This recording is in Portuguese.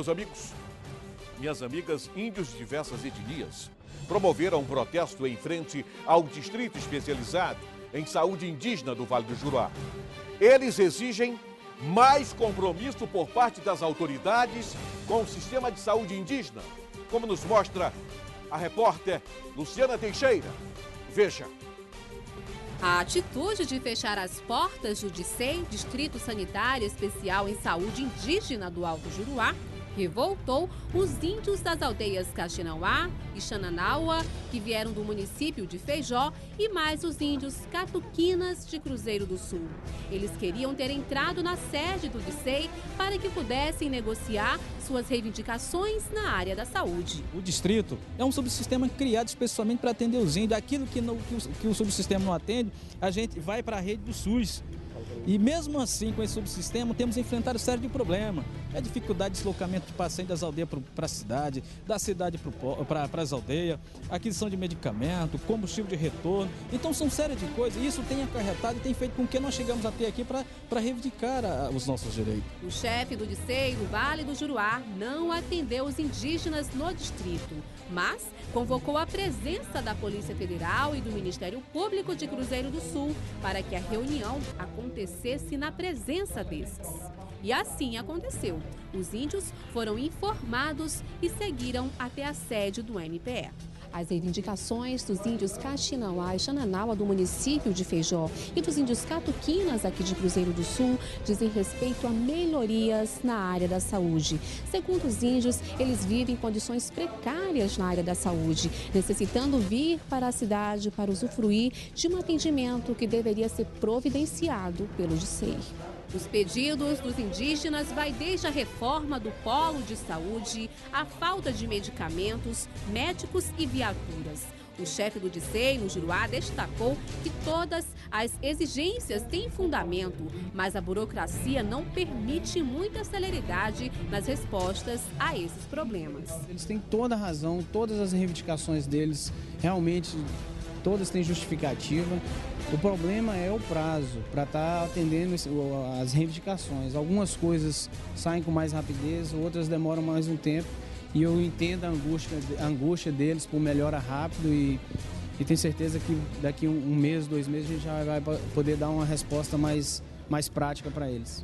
Meus amigos, minhas amigas, índios de diversas etnias promoveram um protesto em frente ao Distrito Especializado em Saúde Indígena do Vale do Juruá. Eles exigem mais compromisso por parte das autoridades com o sistema de saúde indígena, como nos mostra a repórter Luciana Teixeira. Veja. A atitude de fechar as portas do DICEI, Distrito Sanitário Especial em Saúde Indígena do Alto Juruá, revoltou os índios das aldeias Caxinauá e Xananaua, que vieram do município de Feijó, e mais os índios Catuquinas de Cruzeiro do Sul. Eles queriam ter entrado na sede do DICEI para que pudessem negociar suas reivindicações na área da saúde. O distrito é um subsistema criado especialmente para atender os índios. Aquilo que o subsistema não atende, a gente vai para a rede do SUS. E mesmo assim, com esse subsistema, temos enfrentado série de problemas. A dificuldade de deslocamento de pacientes das aldeias para a cidade, da cidade para as aldeias, aquisição de medicamento, combustível de retorno. Então são série de coisas. E isso tem acarretado e tem feito com que nós chegamos até aqui para reivindicar os nossos direitos. O chefe do DICEI do Vale do Juruá não atendeu os indígenas no distrito, mas convocou a presença da Polícia Federal e do Ministério Público de Cruzeiro do Sul para que a reunião acontecesse na presença desses. E assim aconteceu. Os índios foram informados e seguiram até a sede do MPE. As reivindicações dos índios Caxinauá e Xananaua do município de Feijó e dos índios Catuquinas aqui de Cruzeiro do Sul dizem respeito a melhorias na área da saúde. Segundo os índios, eles vivem em condições precárias na área da saúde, necessitando vir para a cidade para usufruir de um atendimento que deveria ser providenciado pelo DICEI. Os pedidos dos indígenas vai desde a reforma do polo de saúde, a falta de medicamentos, médicos e viaturas. O chefe do DICEI no Juruá destacou que todas as exigências têm fundamento, mas a burocracia não permite muita celeridade nas respostas a esses problemas. Eles têm toda a razão, todas as reivindicações deles realmente todas têm justificativa. O problema é o prazo para estar atendendo as reivindicações. Algumas coisas saem com mais rapidez, outras demoram mais um tempo. E eu entendo a angústia deles por melhora rápido e tenho certeza que daqui um mês, 2 meses, a gente já vai poder dar uma resposta mais prática para eles.